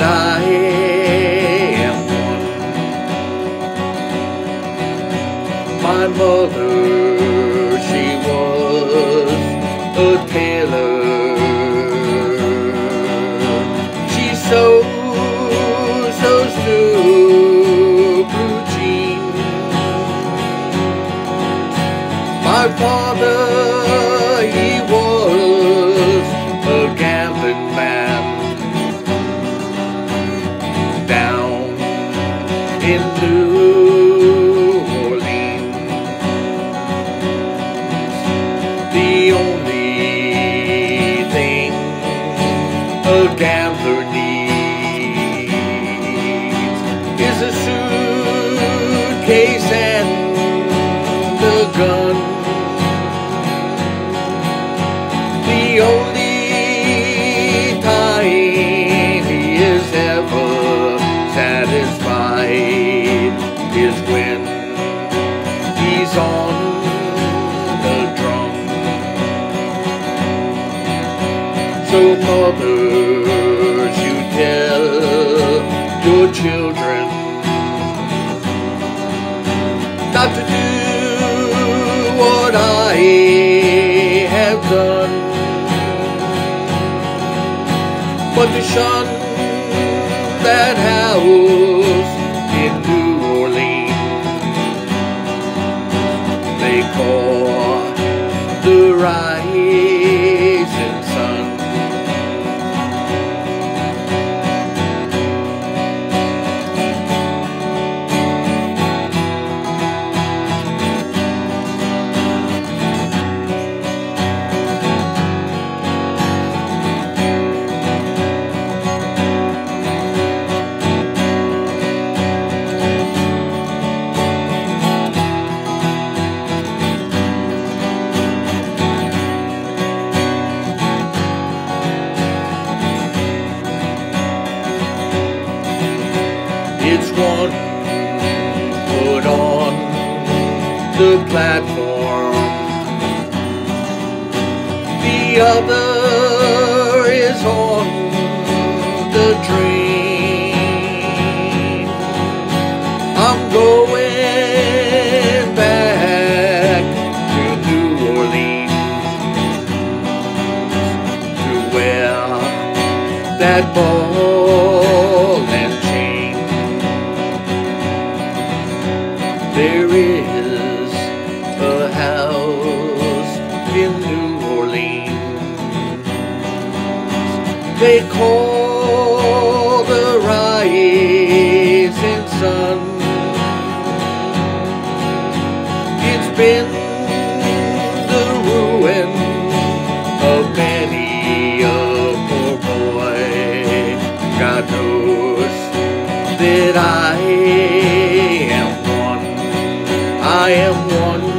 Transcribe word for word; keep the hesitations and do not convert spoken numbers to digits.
I am one. My mother, she was a tailor. She sews those new blue jeans. My father, he was a gambling man down in New Orleans. The only thing a gambler needs is a suitcase and a gun. The only time he is ever satisfied is when he's on the drum. So mothers, you tell your children not to do what I have done, but to shun that house in New Orleans they call the rising sun. It's one foot on the platform, the other is on the train. I'm going back to New Orleans to wear that ball and chain. There is a house in New Orleans they call the rising sun. It's been the ruin of many a poor boy. God knows that I am one. I am one